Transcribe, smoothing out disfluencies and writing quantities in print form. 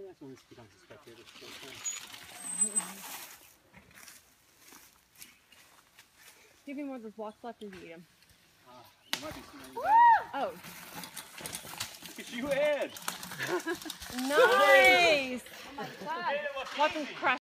that's when this becomes a spectator sport. Give me more of those blocks left and eat them. There might be some in your bag. Oh. Look at you, Ed! Nice! Oh my God. Watch them crush.